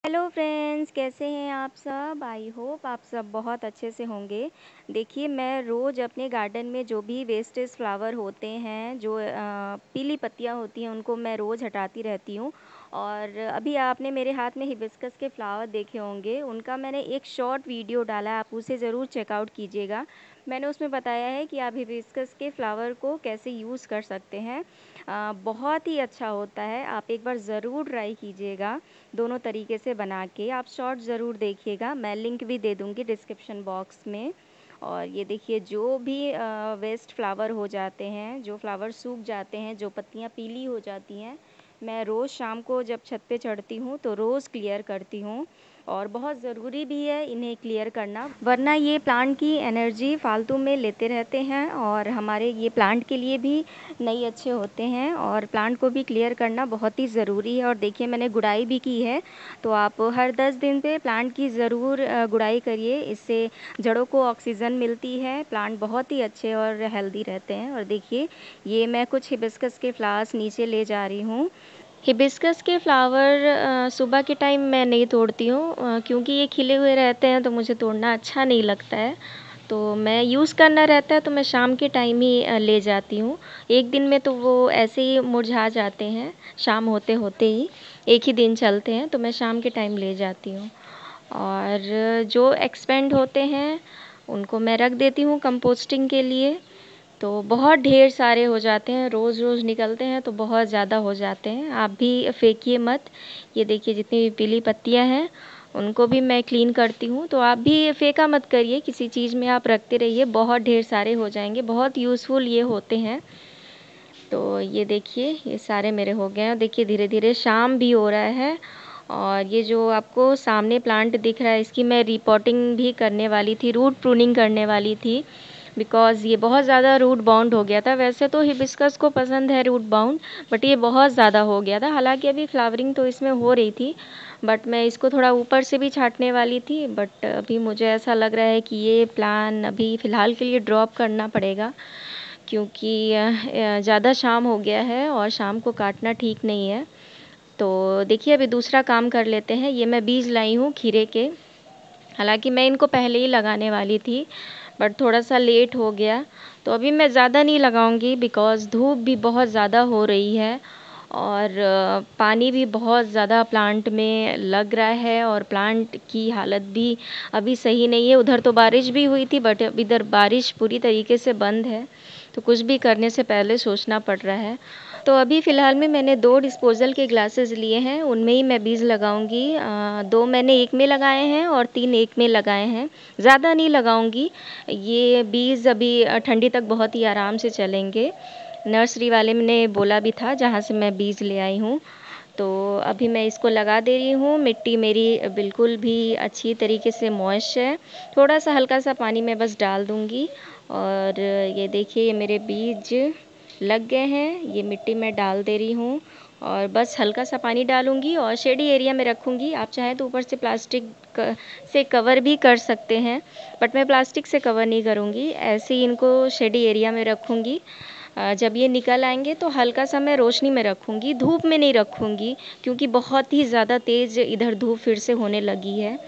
Hello friends, कैसे हैं आप सब। आई होप आप सब बहुत अच्छे से होंगे। देखिए, मैं रोज़ अपने गार्डन में जो भी वेस्टेज फ्लावर होते हैं, जो पीली पत्तियां होती हैं, उनको मैं रोज़ हटाती रहती हूँ। और अभी आपने मेरे हाथ में हिबिस्कस के फ्लावर देखे होंगे, उनका मैंने एक शॉर्ट वीडियो डाला है, आप उसे ज़रूर चेकआउट कीजिएगा। मैंने उसमें बताया है कि आप हिबिस्कस के फ्लावर को कैसे यूज़ कर सकते हैं। बहुत ही अच्छा होता है, आप एक बार ज़रूर ट्राई कीजिएगा। दोनों तरीके से बना के आप शॉर्ट ज़रूर देखिएगा, मैं लिंक भी दे दूँगी डिस्क्रिप्शन बॉक्स में। और ये देखिए, जो भी वेस्ट फ्लावर हो जाते हैं, जो फ्लावर सूख जाते हैं, जो पत्तियाँ पीली हो जाती हैं, मैं रोज़ शाम को जब छत पे चढ़ती हूँ तो रोज़ क्लियर करती हूँ। और बहुत ज़रूरी भी है इन्हें क्लियर करना, वरना ये प्लांट की एनर्जी फालतू में लेते रहते हैं और हमारे ये प्लांट के लिए भी नहीं अच्छे होते हैं। और प्लांट को भी क्लियर करना बहुत ही ज़रूरी है। और देखिए, मैंने गुड़ाई भी की है, तो आप हर 10 दिन पे प्लांट की ज़रूर गुड़ाई करिए। इससे जड़ों को ऑक्सीजन मिलती है, प्लांट बहुत ही अच्छे और हेल्दी रहते हैं। और देखिए, ये मैं कुछ हिबिस्कस के फ्लावर्स नीचे ले जा रही हूँ। हिबिस्कस के फ्लावर सुबह के टाइम मैं नहीं तोड़ती हूँ, क्योंकि ये खिले हुए रहते हैं तो मुझे तोड़ना अच्छा नहीं लगता है। तो मैं यूज़ करना रहता है तो मैं शाम के टाइम ही ले जाती हूँ। एक दिन में तो वो ऐसे ही मुरझा जाते हैं, शाम होते होते ही एक ही दिन चलते हैं, तो मैं शाम के टाइम ले जाती हूँ। और जो एक्सपेंड होते हैं उनको मैं रख देती हूँ कंपोस्टिंग के लिए। तो बहुत ढेर सारे हो जाते हैं, रोज़ रोज़ निकलते हैं तो बहुत ज़्यादा हो जाते हैं। आप भी फेंकिए मत। ये देखिए, जितनी भी पीली पत्तियां हैं उनको भी मैं क्लीन करती हूँ, तो आप भी फेंका मत करिए, किसी चीज़ में आप रखते रहिए, बहुत ढेर सारे हो जाएंगे। बहुत यूज़फुल ये होते हैं। तो ये देखिए, ये सारे मेरे हो गए हैं। देखिए, धीरे धीरे शाम भी हो रहा है। और ये जो आपको सामने प्लांट दिख रहा है, इसकी मैं रिपोर्टिंग भी करने वाली थी, रूट प्रूनिंग करने वाली थी, बिकॉज़ ये बहुत ज़्यादा रूट बाउंड हो गया था। वैसे तो हिबिस्कस को पसंद है रूट बाउंड, बट ये बहुत ज़्यादा हो गया था। हालांकि अभी फ्लावरिंग तो इसमें हो रही थी, बट मैं इसको थोड़ा ऊपर से भी छांटने वाली थी। बट अभी मुझे ऐसा लग रहा है कि ये प्लान अभी फ़िलहाल के लिए ड्रॉप करना पड़ेगा, क्योंकि ज़्यादा शाम हो गया है और शाम को काटना ठीक नहीं है। तो देखिए, अभी दूसरा काम कर लेते हैं। ये मैं बीज लाई हूँ खीरे के। हालांकि मैं इनको पहले ही लगाने वाली थी, बट थोड़ा सा लेट हो गया। तो अभी मैं ज़्यादा नहीं लगाऊंगी, बिकॉज़ धूप भी बहुत ज़्यादा हो रही है और पानी भी बहुत ज़्यादा प्लांट में लग रहा है और प्लांट की हालत भी अभी सही नहीं है। उधर तो बारिश भी हुई थी, बट अब इधर बारिश पूरी तरीके से बंद है, तो कुछ भी करने से पहले सोचना पड़ रहा है। तो अभी फ़िलहाल में मैंने 2 डिस्पोज़ल के ग्लासेस लिए हैं, उनमें ही मैं बीज लगाऊंगी। 2 मैंने एक में लगाए हैं और 3 एक में लगाए हैं, ज़्यादा नहीं लगाऊंगी। ये बीज अभी ठंडी तक बहुत ही आराम से चलेंगे। नर्सरी वाले ने बोला भी था, जहाँ से मैं बीज ले आई हूँ। तो अभी मैं इसको लगा दे रही हूँ। मिट्टी मेरी बिल्कुल भी अच्छी तरीके से मॉइस्ट है, थोड़ा सा हल्का सा पानी मैं बस डाल दूँगी। और ये देखिए, ये मेरे बीज लग गए हैं, ये मिट्टी में डाल दे रही हूँ। और बस हल्का सा पानी डालूंगी और शेडी एरिया में रखूँगी। आप चाहें तो ऊपर से प्लास्टिक से कवर भी कर सकते हैं, बट मैं प्लास्टिक से कवर नहीं करूँगी, ऐसे ही इनको शेडी एरिया में रखूँगी। जब ये निकल आएंगे तो हल्का सा मैं रोशनी में रखूँगी, धूप में नहीं रखूँगी, क्योंकि बहुत ही ज़्यादा तेज़ इधर धूप फिर से होने लगी है।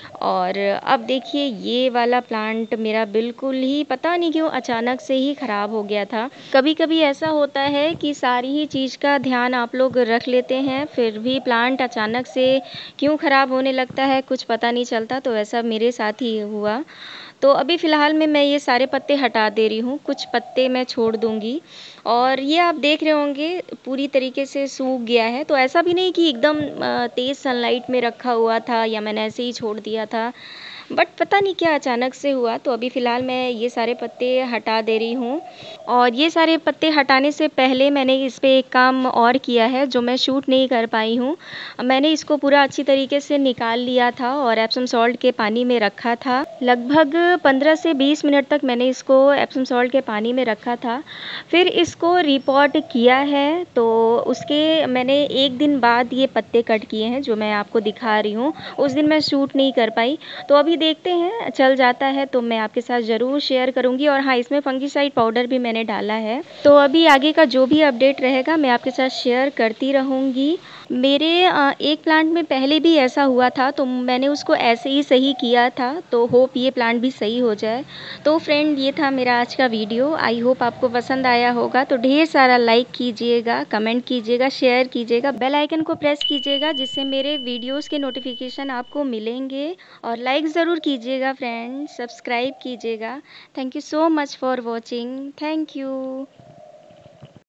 और अब देखिए, ये वाला प्लांट मेरा बिल्कुल ही पता नहीं क्यों अचानक से ही ख़राब हो गया था। कभी कभी ऐसा होता है कि सारी ही चीज़ का ध्यान आप लोग रख लेते हैं, फिर भी प्लांट अचानक से क्यों ख़राब होने लगता है कुछ पता नहीं चलता। तो ऐसा मेरे साथ ही हुआ। तो अभी फ़िलहाल में मैं ये सारे पत्ते हटा दे रही हूँ, कुछ पत्ते मैं छोड़ दूँगी। और ये आप देख रहे होंगे पूरी तरीके से सूख गया है, तो ऐसा भी नहीं कि एकदम तेज़ सनलाइट में रखा हुआ था या मैंने ऐसे ही छोड़ दिया था, बट पता नहीं क्या अचानक से हुआ। तो अभी फ़िलहाल मैं ये सारे पत्ते हटा दे रही हूँ। और ये सारे पत्ते हटाने से पहले मैंने इस पे एक काम और किया है, जो मैं शूट नहीं कर पाई हूँ। मैंने इसको पूरा अच्छी तरीके से निकाल लिया था और एप्सम सॉल्ट के पानी में रखा था। लगभग 15 से 20 मिनट तक मैंने इसको एप्सम सॉल्ट के पानी में रखा था, फिर इसको रिपोर्ट किया है। तो उसके मैंने एक दिन बाद ये पत्ते कट किए हैं, जो मैं आपको दिखा रही हूँ। उस दिन मैं शूट नहीं कर पाई। तो अभी अभी देखते हैं, चल जाता है तो मैं आपके साथ ज़रूर शेयर करूँगी। और हाँ, इसमें फंगिसाइड पाउडर भी मैंने डाला है। तो अभी आगे का जो भी अपडेट रहेगा मैं आपके साथ शेयर करती रहूँगी। मेरे एक प्लांट में पहले भी ऐसा हुआ था, तो मैंने उसको ऐसे ही सही किया था, तो होप ये प्लांट भी सही हो जाए। तो फ्रेंड, ये था मेरा आज का वीडियो। आई होप आपको पसंद आया होगा। तो ढेर सारा लाइक कीजिएगा, कमेंट कीजिएगा, शेयर कीजिएगा, बेल आइकन को प्रेस कीजिएगा, जिससे मेरे वीडियोस के नोटिफिकेशन आपको मिलेंगे। और लाइक ज़रूर कीजिएगा फ्रेंड, सब्सक्राइब कीजिएगा। Thank you so much for watching. Thank you.